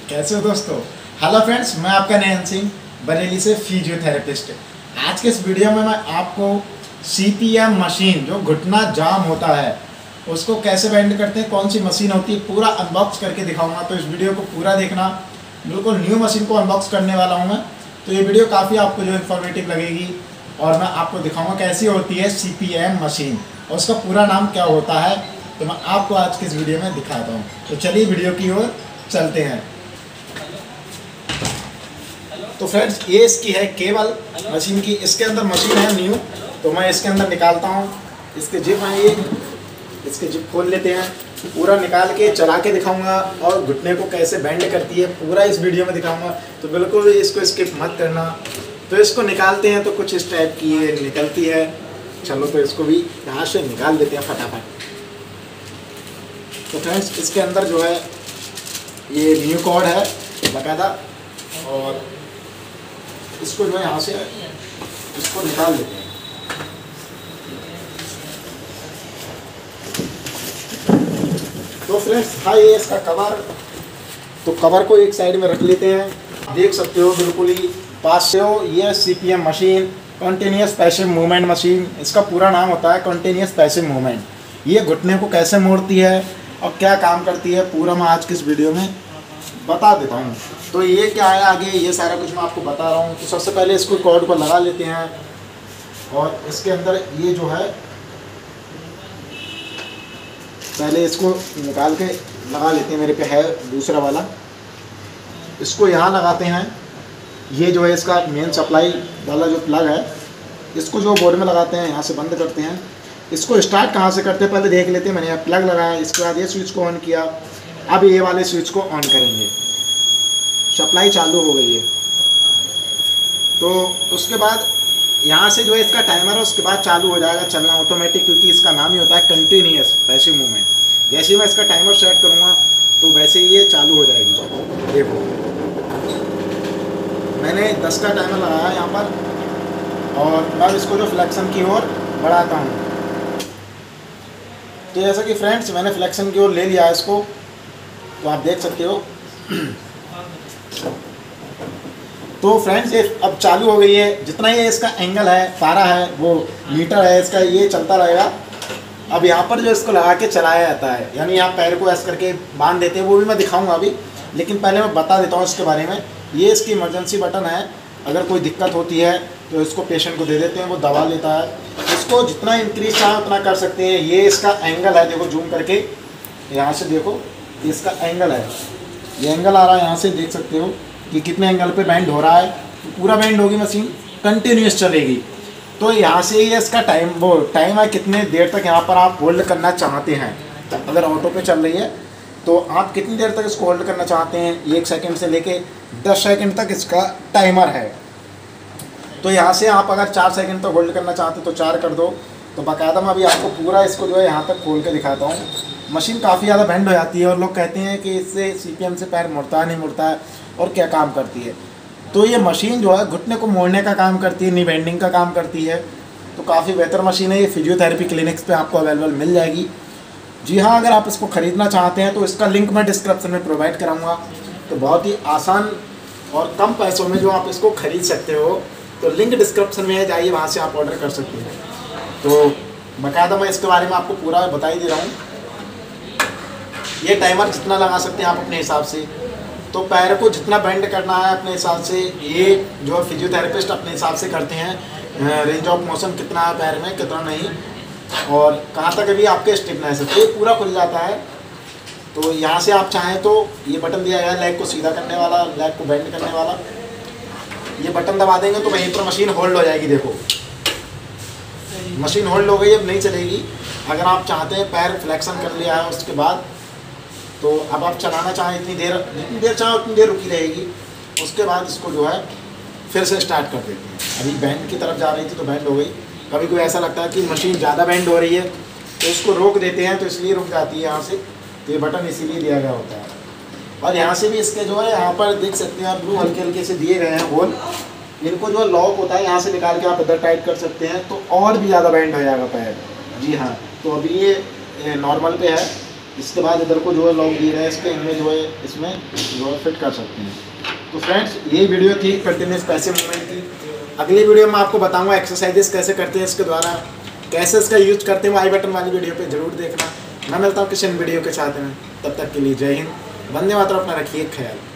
कैसे हो दोस्तों। हेलो फ्रेंड्स, मैं आपका नयन सिंह बरेली से फिजियोथेरेपिस्ट। आज के इस वीडियो में मैं आपको CPM मशीन जो घुटना जाम होता है उसको कैसे बेंड करते हैं, कौन सी मशीन होती है, पूरा अनबॉक्स करके दिखाऊंगा। तो इस वीडियो को पूरा देखना। बिल्कुल न्यू मशीन को अनबॉक्स करने वाला हूँ मैं, तो ये वीडियो काफ़ी आपको जो इन्फॉर्मेटिव लगेगी और मैं आपको दिखाऊंगा कैसी होती है CPM मशीन और उसका पूरा नाम क्या होता है। तो मैं आपको आज के इस वीडियो में दिखाता हूँ। तो चलिए वीडियो की ओर चलते हैं। तो फ्रेंड्स, ये इसकी है केबल मशीन की। इसके अंदर मशीन है न्यू, तो मैं इसके अंदर निकालता हूँ। इसके जिप हैं ये, इसके जिप खोल लेते हैं, पूरा निकाल के चला के दिखाऊंगा और घुटने को कैसे बेंड करती है पूरा इस वीडियो में दिखाऊंगा। तो बिल्कुल इसको स्किप मत करना। तो इसको निकालते हैं तो कुछ इस टाइप की ये निकलती है। चलो तो इसको भी यहाँ से निकाल देते हैं फटाफट। तो फ्रेंड्स, इसके अंदर जो है ये न्यू कॉर्ड है बाकायदा, और इसको जो है यहाँ से इसको निकाल देते हैं। तो फ्रेंड्स, हाँ ये इसका कवर, तो कवर को एक साइड में रख लेते हैं। देख सकते हो बिल्कुल ही पास से हो, ये CPM machine continuous passive movement machine, इसका पूरा नाम होता है कंटिन्यूस पैसिव मूवमेंट। ये घुटने को कैसे मोड़ती है और क्या काम करती है पूरा मैं आज की इस वीडियो में बता देता हूँ। तो ये क्या है आगे, ये सारा कुछ मैं आपको बता रहा हूँ। तो सबसे पहले इसको कॉर्ड को लगा लेते हैं और इसके अंदर ये जो है पहले इसको निकाल के लगा लेते हैं। मेरे पे है दूसरा वाला, इसको यहाँ लगाते हैं। ये जो है इसका मेन सप्लाई वाला जो प्लग है, इसको जो बोर्ड में लगाते हैं, यहाँ से बंद करते हैं। इसको स्टार्ट कहाँ से करते हैं पहले देख लेते हैं। मैंने यहाँ प्लग लगाया, इसके बाद ये स्विच को ऑन किया। अब ये वाले स्विच को ऑन करेंगे, सप्लाई चालू हो गई है। तो उसके बाद यहाँ से जो है इसका टाइमर है, उसके बाद चालू हो जाएगा चलना ऑटोमेटिक, क्योंकि इसका नाम ही होता है कंटिन्यूअस पैसिव मूवमेंट। जैसे ही मैं इसका टाइमर सेट करूँगा तो वैसे ही ये चालू हो जाएगी। देखो मैंने 10 का टाइमर लगाया यहाँ पर, और अब इसको जो फ्लेक्शन की ओर बढ़ाता हूँ। तो जैसा कि फ्रेंड्स मैंने फ्लेक्शन की ओर ले लिया है इसको, तो आप देख सकते हो। तो फ्रेंड्स, ये अब चालू हो गई है। जितना ये इसका एंगल है, पारा है, वो मीटर है इसका, ये चलता रहेगा। अब यहाँ पर जो इसको लगा के चलाया जाता है, यानी यहाँ पैर को ऐसे करके बांध देते हैं, वो भी मैं दिखाऊंगा अभी, लेकिन पहले मैं बता देता हूँ इसके बारे में। ये इसकी इमरजेंसी बटन है, अगर कोई दिक्कत होती है तो इसको पेशेंट को दे देते हैं, वो दबा लेता है। इसको जितना इंक्रीज चाहे उतना कर सकते हैं। ये इसका एंगल है, देखो जूम करके यहाँ से देखो, इसका एंगल है, ये एंगल आ रहा है, यहाँ से देख सकते हो कि कितने एंगल पे बैंड हो रहा है। तो पूरा बैंड होगी, मशीन कंटिन्यूस चलेगी। तो यहाँ से ये इसका टाइम है कितने देर तक यहाँ पर आप होल्ड करना चाहते हैं। अगर ऑटो पे चल रही है तो आप कितनी देर तक इसको होल्ड करना चाहते हैं, 1 सेकंड से लेके 10 सेकंड तक इसका टाइमर है। तो यहाँ से आप अगर 4 सेकंड तक होल्ड करना चाहते हो तो 4 कर दो। तो बाकायदा मैं अभी आपको पूरा इसको जो है यहाँ तक खोल के दिखाता हूँ। मशीन काफ़ी ज़्यादा बेंड हो जाती है और लोग कहते हैं कि इससे CPM से पैर मुड़ता है नहीं मुड़ता है और क्या काम करती है। तो ये मशीन जो है घुटने को मोड़ने का काम करती है, नी बेंडिंग का काम करती है। तो काफ़ी बेहतर मशीन है। ये फिजियोथेरेपी क्लिनिक्स पे आपको अवेलेबल मिल जाएगी। जी हाँ, अगर आप इसको ख़रीदना चाहते हैं तो इसका लिंक मैं डिस्क्रिप्शन में प्रोवाइड कराऊँगा। तो बहुत ही आसान और कम पैसों में जो आप इसको ख़रीद सकते हो, तो लिंक डिस्क्रिप्शन में है, जाइए वहाँ से आप ऑर्डर कर सकते हैं। तो बाकायदा मैं इसके बारे में आपको पूरा बता ही दे रहा हूँ। ये टाइमर जितना लगा सकते हैं आप अपने हिसाब से, तो पैर को जितना बेंड करना है अपने हिसाब से, ये जो फिजियोथेरेपिस्ट अपने हिसाब से करते हैं। रेंज ऑफ मोशन कितना है पैर में, कितना नहीं, और कहाँ तक अभी आपके स्टिफनेस है, तो ये पूरा खुल जाता है। तो यहाँ से आप चाहें तो ये बटन दिया गया है लेग को सीधा करने वाला, लेग को बेंड करने वाला। ये बटन दबा देंगे तो वहीं पर मशीन होल्ड हो जाएगी। देखो मशीन होल्ड हो गई, अब नहीं चलेगी। अगर आप चाहते हैं पैर फ्लेक्शन कर लिया है उसके बाद, तो अब आप चलाना चाहें जितनी देर चाहे उतनी देर रुकी रहेगी। उसके बाद इसको जो है फिर से स्टार्ट कर देते हैं। अभी बैंड की तरफ जा रही थी तो बैंड हो गई। कभी कोई ऐसा लगता है कि मशीन ज़्यादा बैंड हो रही है तो इसको रोक देते हैं, तो इसलिए रुक जाती है यहाँ से। तो ये बटन इसीलिए दिया गया होता है। और यहाँ से भी इसके जो है यहाँ पर देख सकते हैं आप, ब्लू हल्के हल्के से दिए गए हैं होल। इनको जो लॉक होता है यहाँ से निकाल के आप इधर टाइट कर सकते हैं, तो और भी ज़्यादा बैंड हो जाएगा पैर। जी हाँ, तो अभी ये नॉर्मल पे है, इसके बाद इधर को जो है लॉक गियर है इसके, इनमें जो है इसमें जो है फिट कर सकते हैं। तो फ्रेंड्स ये वीडियो थी कंटिन्यूस पैसिव मूवमेंट की। अगली वीडियो में आपको बताऊंगा एक्सरसाइजेस कैसे करते हैं इसके द्वारा, कैसे इसका यूज करते हैं, वो आई बटन वाली वीडियो पे जरूर देखना। मैं मिलता हूँ किसी वीडियो के साथ में, तब तक के लिए जय हिंद, वंदे मातरम, अपना रखिए ख्याल।